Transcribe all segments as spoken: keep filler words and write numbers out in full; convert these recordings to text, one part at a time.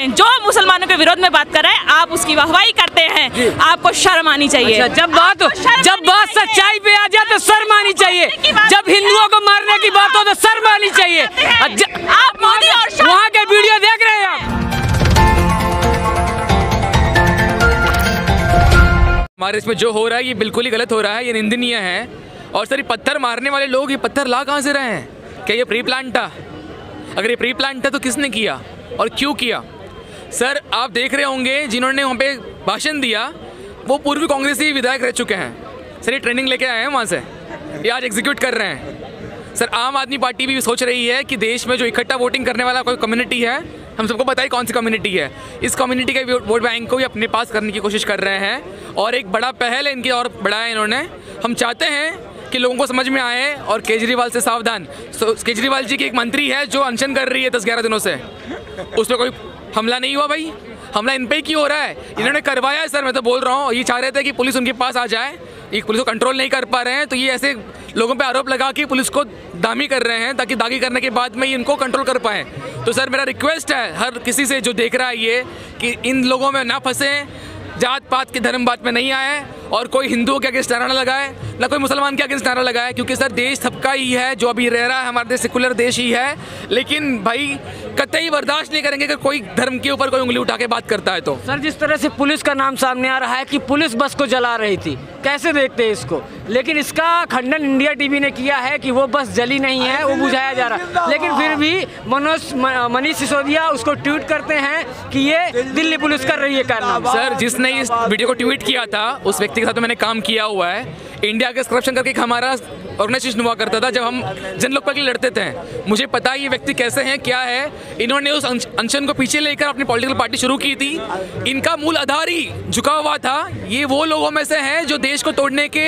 जो मुसलमानों के विरोध में बात कर रहा है आप उसकी वाहवाही करते हैं, आपको शर्म आनी चाहिए। अच्छा, जब बात जब बात सच्चाई पे आ जाए तो शर्म आनी चाहिए, जब हिंदुओं को मारने की बात हो तो शर्म आनी चाहिए। आप मोदी और वहाँ के वीडियो देख रहे हैं आप। हमारे इसमें जो हो रहा है ये बिल्कुल ही गलत हो रहा है, ये निंदनीय है। और सर ये पत्थर मारने वाले लोग ये पत्थर ला कहाँ से रहे हैं? क्या ये प्री प्लान था? अगर ये प्री प्लान था तो किसने किया और क्यों किया? सर आप देख रहे होंगे जिन्होंने वहाँ पे भाषण दिया वो पूर्व कांग्रेसी विधायक रह चुके हैं। सर ये ट्रेनिंग लेके आए हैं वहाँ से, ये आज एग्जीक्यूट कर रहे हैं। सर आम आदमी पार्टी भी सोच रही है कि देश में जो इकट्ठा वोटिंग करने वाला कोई कम्युनिटी है, हम सबको बताइए कौन सी कम्युनिटी है, इस कम्युनिटी के वोट बैंक को भी अपने पास करने की कोशिश कर रहे हैं। और एक बड़ा पहल है इनकी और बढ़ाया इन्होंने। हम चाहते हैं कि लोगों को समझ में आए और केजरीवाल से सावधान। so, केजरीवाल जी की एक मंत्री है जो अनशन कर रही है दस ग्यारह दिनों से, उस पर कोई हमला नहीं हुआ भाई, हमला इन पे ही क्यों हो रहा है? इन्होंने करवाया है सर, मैं तो बोल रहा हूँ। ये चाह रहे थे कि पुलिस उनके पास आ जाए, ये पुलिस को कंट्रोल नहीं कर पा रहे हैं तो ये ऐसे लोगों पे आरोप लगा कि पुलिस को दागी कर रहे हैं ताकि दागी करने के बाद में इनको कंट्रोल कर पाएँ। तो सर मेरा रिक्वेस्ट है हर किसी से जो देख रहा है ये कि इन लोगों में ना फंसें, जात पात के धर्म बात में नहीं आए और कोई हिंदुओं के अगेंस्ट नारा लगाए ना कोई मुसलमान के अगेंस्ट नारा लगाए, क्योंकि सर देश सबका ही है जो अभी रह रहा है, हमारा देश सेकुलर देश ही है। लेकिन भाई कतई बर्दाश्त नहीं करेंगे कि कोई धर्म के ऊपर कोई उंगली उठा के बात करता है। तो सर जिस तरह से पुलिस का नाम सामने आ रहा है कि पुलिस बस को जला रही थी, कैसे देखते हैं इसको? लेकिन इसका खंडन इंडिया टीवी ने किया है कि वो बस जली नहीं है, वो बुझाया जा रहा है। लेकिन फिर भी मनोज मनीष सिसोदिया उसको ट्वीट करते हैं कि ये दिल्ली पुलिस कर रही है कारनामा। सर जिसने इस वीडियो को ट्वीट किया था उस व्यक्ति के साथ मैंने काम किया हुआ है। इंडिया के करप्शन करके एक हमारा ऑर्गेनाइजेशन हुआ करता था जब हम जन लोकपाल के लिए लड़ते थे। मुझे पता है ये व्यक्ति कैसे हैं, क्या है। इन्होंने उस अनशन को पीछे लेकर अपनी पॉलिटिकल पार्टी शुरू की थी। इनका मूल आधार ही झुका हुआ था। ये वो लोगों में से हैं जो देश को तोड़ने के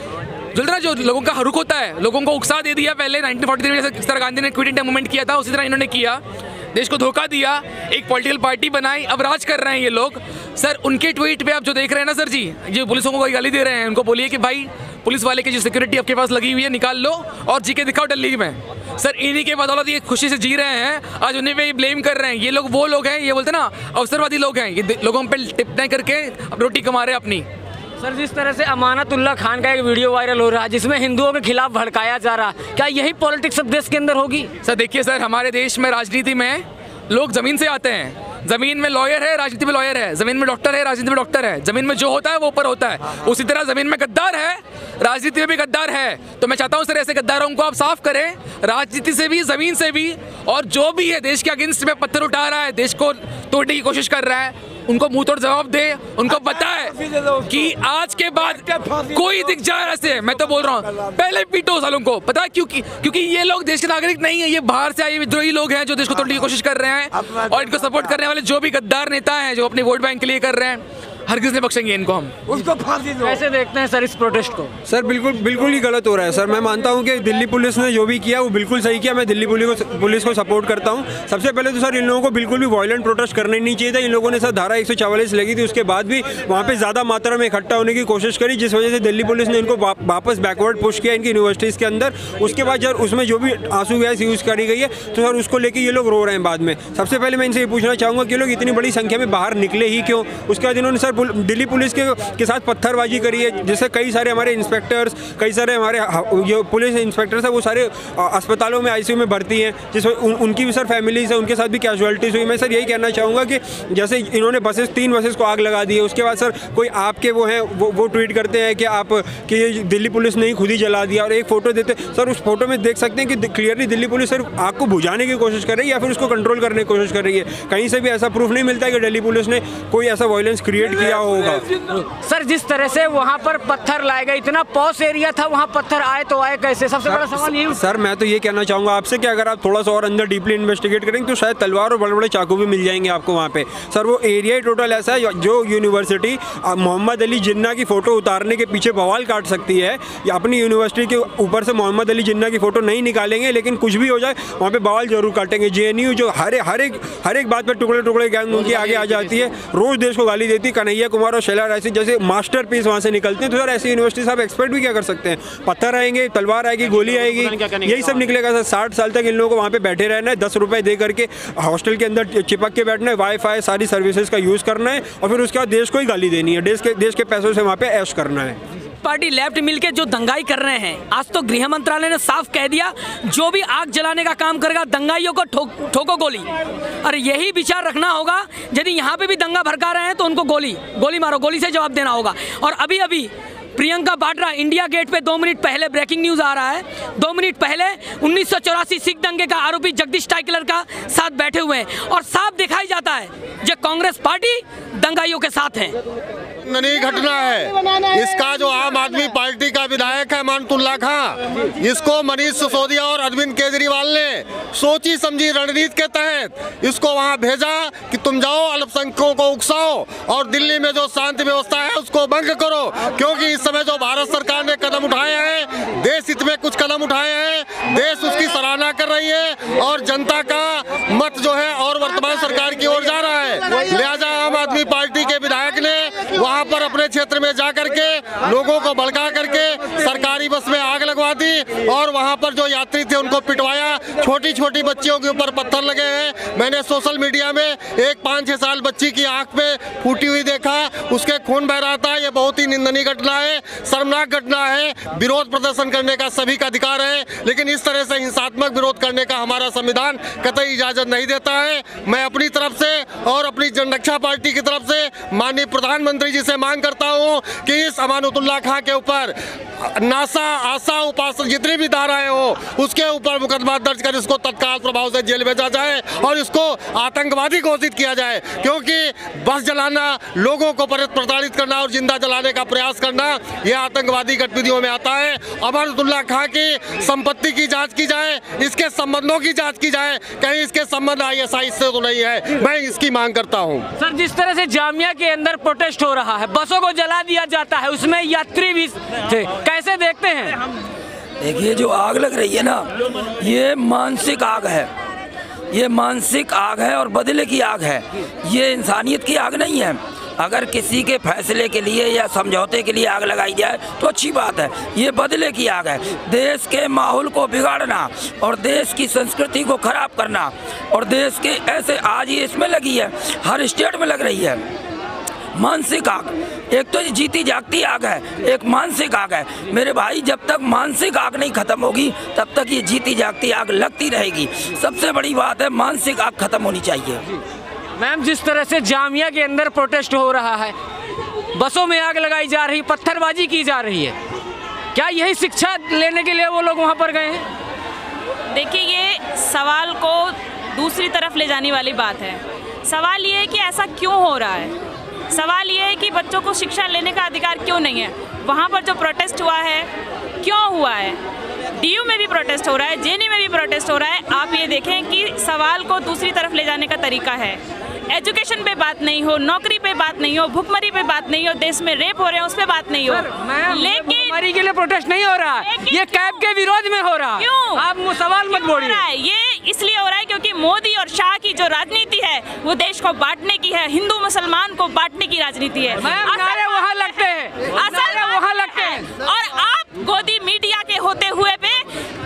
जो जो लोगों का रुख होता है, लोगों को उकसा दे दिया। पहले नाइनटीन फोर्टी थ्री में जैसे इस तरह गांधी ने क्विट इंडिया मूवमेंट किया था उसी तरह इन्होंने किया, देश को धोखा दिया, एक पॉलिटिकल पार्टी बनाई, अब राज कर रहे हैं ये लोग। सर उनके ट्वीट पे आप जो देख रहे हैं ना सर जी, ये पुलिसों को कोई गाली दे रहे हैं, उनको बोलिए कि भाई पुलिस वाले की जो सिक्योरिटी आपके पास लगी हुई है निकाल लो और जी के दिखाओ दिल्ली में। सर इन्हीं के बदौलत ये खुशी से जी रहे हैं, आज उन्हें पे ब्लेम कर रहे हैं। ये लोग वो लोग हैं, ये बोलते ना अवसरवादी लोग हैं, ये लोगों पर टिप्पणी करके रोटी कमा रहे हैं अपनी। सर जिस तरह से अमानतुल्लाह खान का एक वीडियो वायरल हो रहा है जिसमें हिंदुओं के खिलाफ भड़काया जा रहा है, क्या यही पॉलिटिक्स अब देश के अंदर होगी? सर देखिए सर, हमारे देश में राजनीति में लोग जमीन से आते हैं। जमीन में लॉयर है, राजनीति में लॉयर है, जमीन में डॉक्टर है, राजनीति में डॉक्टर है। जमीन में जो होता है वो ऊपर होता है, उसी तरह जमीन में गद्दार है, राजनीति में भी गद्दार है। तो मैं चाहता हूं सर ऐसे गद्दारों को आप साफ करें, राजनीति से भी, जमीन से भी। और जो भी है देश के अगेंस्ट में पत्थर उठा रहा है, देश को तोड़ने की कोशिश कर रहा है, उनको मुंह तोड़ जवाब दे। उनको पता है कि आज के बाद कोई दिख जाए ऐसे, मैं तो बोल रहा हूँ पहले पीटो सालों को। पता है क्योंकि क्योंकि ये लोग देश के नागरिक नहीं है, ये बाहर से आए विद्रोही लोग हैं जो देश को तोड़ने की कोशिश कर रहे हैं। और इनको सपोर्ट करने वाले जो भी गद्दार नेता हैं जो अपने वोट बैंक के लिए कर रहे हैं, हरगिज़ नहीं बख्शेंगे इनको हम। उसको फांसी दो। कैसे देखते हैं सर इस प्रोटेस्ट को? सर बिल्कुल बिल्कुल ही गलत हो रहा है सर। मैं मानता हूं कि दिल्ली पुलिस ने जो भी किया वो बिल्कुल सही किया। मैं दिल्ली पुलिस को पुलिस को सपोर्ट करता हूं। सबसे पहले तो सर इन लोगों को बिल्कुल भी वायलेंट प्रोटेस्ट करना नहीं चाहिए था। इन लोगों ने सर धारा एक सौ चवालीस लगी थी, उसके बाद भी वहाँ पे ज़्यादा मात्रा में इकट्ठा होने की कोशिश करी, जिस वजह से दिल्ली पुलिस ने इनको वापस बैकवर्ड पुश किया इनकी यूनिवर्सिटीज़ के अंदर। उसके बाद जब उसमें जो भी आंसू गैस यूज़ करी गई है तो सर उसको लेकर ये लोग रो रहे हैं बाद में। सबसे पहले मैं इनसे ये पूछना चाहूँगा कि लोग इतनी बड़ी संख्या में बाहर निकले ही क्यों? उसके बाद इन्होंने सर दिल्ली पुलिस के के साथ पत्थरबाजी करी है, जिससे कई सारे हमारे इंस्पेक्टर्स, कई सारे हमारे जो पुलिस इंस्पेक्टर्स हैं वो सारे अस्पतालों में आईसीयू में भर्ती हैं, जिसमें उन, उनकी भी सर फैमिलीज है, उनके साथ भी कैजुअलिटीज़ हुई। मैं सर यही कहना चाहूँगा कि जैसे इन्होंने बसेस तीन बसेस को आग लगा दी है, उसके बाद सर कोई आपके वो हैं वो वो ट्वीट करते हैं कि आप कि ये दिल्ली पुलिस ने ही खुद ही जला दिया और एक फ़ोटो देते। सर उस फोटो में देख सकते हैं कि क्लियरली दिल्ली पुलिस सिर्फ आग को बुझाने की कोशिश कर रही है या फिर उसको कंट्रोल करने की कोशिश कर रही है। कहीं से भी ऐसा प्रूफ नहीं मिलता है कि दिल्ली पुलिस ने कोई ऐसा वायलेंस क्रिएट किया होगा। सर जिस तरह से वहाँ पर पत्थर लाए गए, इतना पॉश एरिया था, वहाँ पत्थर आए तो आए कैसे? सबसे बड़ा सवाल ये। सर मैं तो ये कहना चाहूँगा आपसे कि अगर आप थोड़ा सा और अंदर डीपली इन्वेस्टिगेट करेंगे तो शायद तलवार और बड़े बड़े चाकू भी मिल जाएंगे आपको वहाँ पे। सर वो एरिया ही टोटल ऐसा है जो यूनिवर्सिटी मोहम्मद अली जिन्ना की फ़ोटो उतारने के पीछे बवाल काट सकती है, या अपनी यूनिवर्सिटी के ऊपर से मोहम्मद अली जिन्ना की फ़ोटो नहीं निकालेंगे लेकिन कुछ भी हो जाए वहाँ पे बवाल जरूर काटेंगे। जे एन यू जो हर हर एक हर एक बात पर टुकड़े टुकड़े गैंग उनकी आगे आ जाती है, रोज़ देश को गाली देती है। कन्हैया कुमार और शैला रायसी जैसे मास्टर पीस वहाँ से निकलते हैं, तो सर ऐसी यूनिवर्सिटी साहब एक्सपर्ट भी क्या कर सकते हैं? पत्थर आएंगे, तलवार आएगी, गोली आएगी, यही सब निकलेगा सर। साठ साल तक इन लोगों को वहाँ पे बैठे रहना है, दस रुपए दे करके हॉस्टल के अंदर चिपक के बैठना है, वाईफाई सारी सर्विसेज का यूज़ करना है और फिर उसके बाद देश को ही गाली देनी है, देश के देश के पैसों से वहाँ पे ऐश करना है। पार्टी लेफ्ट मिलके जो दंगाई कर रहे हैं, आज तो गृह मंत्रालय ने साफ कह दिया जो भी आग जलाने का काम करेगा दंगाइयों को ठोक ठोको गोली। अरे यही विचार रखना होगा, यदि यहाँ पे भी दंगा भड़का रहे हैं तो उनको गोली गोली मारो, गोली से जवाब देना होगा। और अभी अभी प्रियंका वाड्रा इंडिया गेट पे दो मिनट पहले ब्रेकिंग न्यूज आ रहा है, दो मिनट पहले उन्नीस सौ चौरासी सिख दंगे का आरोपी जगदीश टाइटलर का साथ बैठे हुए हैं और साफ दिखाई जाता है जो कांग्रेस पार्टी दंगाइयों के साथ है। नहीं घटना है इसका जो आम आदमी पार्टी का विधायक है मानतुल्लाह खां, इसको मनीष सिसोदिया और अरविंद केजरीवाल ने सोची समझी रणनीति के तहत इसको वहां भेजा कि तुम जाओ अल्पसंख्यकों को उकसाओ और दिल्ली में जो शांति व्यवस्था है उसको भंग करो, क्योंकि इस समय जो भारत सरकार ने कदम उठाए हैं, देश हित में कुछ कदम उठाए हैं, देश उसकी सराहना कर रही है और जनता का मत जो है और वर्तमान सरकार की ओर जा रहा है। लिहाजा आम आदमी पार्टी के विधायक ने वहां पर अपने क्षेत्र में जाकर के लोगों को भड़का करके सरकारी बस में आग लगवा दी और वहां पर जो यात्री थे उनको पिटवाया, छोटी छोटी बच्चियों के ऊपर पत्थर लगे हैं। मैंने सोशल मीडिया में एक पाँच छह साल बच्ची की आंख पे फूटी हुई देखा, उसके खून बह रहा था। ये बहुत ही निंदनीय घटना है, शर्मनाक घटना है। विरोध प्रदर्शन करने का सभी का अधिकार है, लेकिन इस तरह से हिंसात्मक विरोध करने का हमारा संविधान कतई इजाजत नहीं देता है। मैं अपनी तरफ से और अपनी जनरक्षा पार्टी की तरफ से माननीय प्रधानमंत्री जी से मांग करता हूं कि इस अमानुतुल्लाह खां के ऊपर नासा आशा उपासना जितनी भी धाराएं हो उसके ऊपर मुकदमा दर्ज कर इसको तत्काल प्रभाव से जेल भेजा जाए और इसको आतंकवादी घोषित किया जाए, क्योंकि बस जलाना, लोगों को प्रताड़ित करना और जिंदा जलाने का प्रयास करना यह आतंकवादी गतिविधियों में आता है। अमानुतुल्लाह खां की संपत्ति की जांच की जाए, इसके संबंधों की जांच की जाए, कहीं इसके संबंध आई एस आई से तो नहीं है। मैं इसकी मांग करता हूँ। सर, जिस तरह से जामिया के अंदर प्रोटेस्ट हो रहा है, बसों को जला दिया जाता है, उसमें यात्री भी थे, कैसे देखते हैं? देखिए, जो आग लग रही है ना, ये मानसिक आग है, ये मानसिक आग है और बदले की आग है, ये इंसानियत की आग नहीं है। अगर किसी के फैसले के लिए या समझौते के लिए आग लगाई जाए तो अच्छी बात है, ये बदले की आग है। देश के माहौल को बिगाड़ना और देश की संस्कृति को खराब करना और देश के ऐसे, आज ये इसमें लगी है, हर स्टेट में लग रही है मानसिक आग। एक तो जीती जागती आग है, एक मानसिक आग है। मेरे भाई, जब तक मानसिक आग नहीं खत्म होगी तब तक ये जीती जागती आग लगती रहेगी। सबसे बड़ी बात है, मानसिक आग खत्म होनी चाहिए। मैम, जिस तरह से जामिया के अंदर प्रोटेस्ट हो रहा है, बसों में आग लगाई जा रही, पत्थरबाजी की जा रही है, क्या यही शिक्षा लेने के लिए वो लोग वहाँ पर गए हैं? देखिए, ये सवाल को दूसरी तरफ ले जाने वाली बात है। सवाल ये है कि ऐसा क्यों हो रहा है। सवाल ये है कि बच्चों को शिक्षा लेने का अधिकार क्यों नहीं है। वहाँ पर जो प्रोटेस्ट हुआ है, क्यों हुआ है? डी यू में भी प्रोटेस्ट हो रहा है, जे एन यू में भी प्रोटेस्ट हो रहा है। आप ये देखें कि सवाल को दूसरी तरफ ले जाने का तरीका है। एजुकेशन पे बात नहीं हो, नौकरी पे बात नहीं हो, भुखमरी पे बात नहीं हो, देश में रेप हो रहे हैं उस पे बात नहीं हो। लेकिन भुखमरी के लिए प्रोटेस्ट नहीं हो रहा है, ये कैब के विरोध में हो रहा है। क्यों? आप सवाल मत बोलिए। ये इसलिए हो रहा है क्योंकि मोदी और शाह की जो राजनीति है वो देश को बांटने की है, हिंदू मुसलमान को बांटने की राजनीति है। नारे वहाँ लगते हैं, नारे वहाँ लगते हैं, और आप गोदी मीडिया के होते हुए पे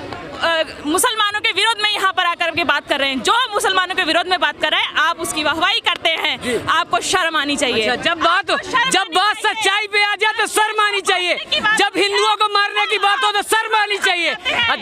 आ, मुसलमानों के विरोध में यहाँ पर आकर के बात कर रहे हैं। जो मुसलमानों के विरोध में बात कर रहे हैं, आप उसकी वाहवाही करते हैं। आपको शर्म आनी चाहिए। अच्छा, जब बात जब बात सच्चाई पे आ जाए तो शर्म आनी चाहिए। जब हिंदुओं को मारने की बात हो तो शर्म आनी चाहिए।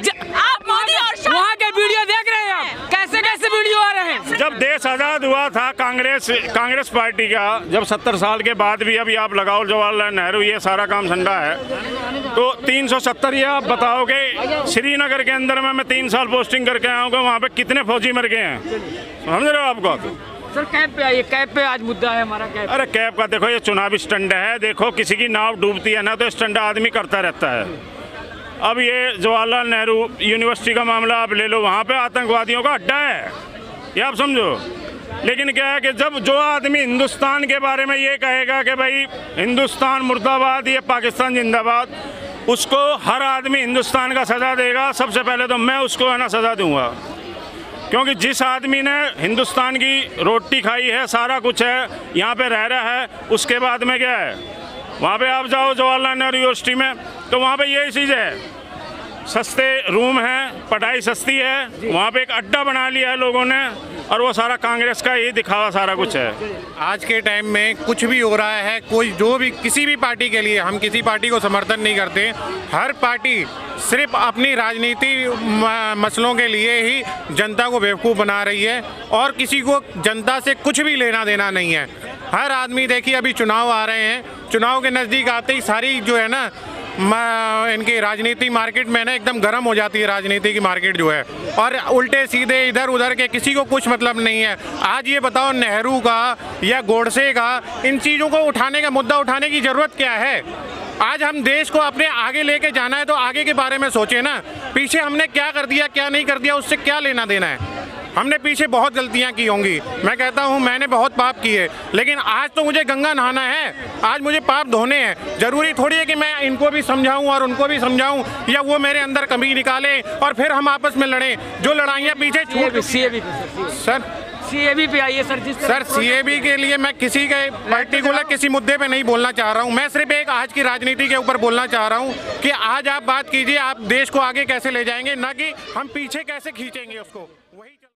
आप मोदी और वहाँ के वीडियो देख रहे हैं, कैसे कैसे वीडियो आ रहे हैं। जब देश आज़ाद हुआ था, कांग्रेस कांग्रेस पार्टी का, जब सत्तर साल के बाद भी अभी आप लगाओ जवाहरलाल नेहरू, ये सारा काम ठंडा है, तो तीन सौ सत्तर ये आप बताओगे श्रीनगर के अंदर में मैं तीन साल पोस्टिंग करके आया हूँ, वहाँ पे कितने फौजी मर गए हैं, समझ रहे हो आपको? सर, कैब पे आइए, कैब पे आज मुद्दा है हमारा। कैब अरे कैब का देखो, ये चुनावी स्टंट है। देखो, किसी की नाव डूबती है ना तो स्टंट आदमी करता रहता है। अब ये जवाहरलाल नेहरू यूनिवर्सिटी का मामला आप ले लो, वहाँ पे आतंकवादियों का अड्डा है, ये आप समझो। लेकिन क्या है कि जब जो आदमी हिंदुस्तान के बारे में ये कहेगा कि भाई हिंदुस्तान मुर्दाबाद, ये पाकिस्तान जिंदाबाद, उसको हर आदमी हिंदुस्तान का सज़ा देगा। सबसे पहले तो मैं उसको है ना सज़ा दूंगा। क्योंकि जिस आदमी ने हिंदुस्तान की रोटी खाई है, सारा कुछ है, यहाँ पे रह रहा है, उसके बाद में क्या है? वहाँ पे आप जाओ जवाहरलाल नेहरू यूनिवर्सिटी में, तो वहाँ पे यही चीज़ है, सस्ते रूम हैं, पढ़ाई सस्ती है, वहाँ पे एक अड्डा बना लिया है लोगों ने, और वो सारा कांग्रेस का ये दिखावा सारा कुछ है। आज के टाइम में कुछ भी हो रहा है, कोई जो भी किसी भी पार्टी के लिए, हम किसी पार्टी को समर्थन नहीं करते, हर पार्टी सिर्फ अपनी राजनीति मसलों के लिए ही जनता को बेवकूफ़ बना रही है और किसी को जनता से कुछ भी लेना देना नहीं है। हर आदमी देखिए, अभी चुनाव आ रहे हैं, चुनाव के नज़दीक आते ही सारी जो है ना इनकी राजनीति मार्केट में ना एकदम गर्म हो जाती है, राजनीति की मार्केट जो है, और उल्टे सीधे इधर उधर के किसी को कुछ मतलब नहीं है। आज ये बताओ, नेहरू का या गोडसे का, इन चीज़ों को उठाने का, मुद्दा उठाने की ज़रूरत क्या है? आज हम देश को अपने आगे लेके जाना है तो आगे के बारे में सोचें ना, पीछे हमने क्या कर दिया क्या नहीं कर दिया उससे क्या लेना देना है। हमने पीछे बहुत गलतियां की होंगी, मैं कहता हूं मैंने बहुत पाप किए, लेकिन आज तो मुझे गंगा नहाना है, आज मुझे पाप धोने हैं। जरूरी थोड़ी है कि मैं इनको भी समझाऊं और उनको भी समझाऊं या वो मेरे अंदर कमी निकाले और फिर हम आपस में लड़ें। जो लड़ाइयाँ पीछे छूट सीएबी सर सीएबी पे आइए सर। जिस सर सीएबी के लिए मैं किसी के पर्टिकुलर किसी मुद्दे पे नहीं बोलना चाह रहा हूँ, मैं सिर्फ एक आज की राजनीति के ऊपर बोलना चाह रहा हूँ कि आज आप बात कीजिए, आप देश को आगे कैसे ले जाएंगे, ना कि हम पीछे कैसे खींचेंगे उसको। वही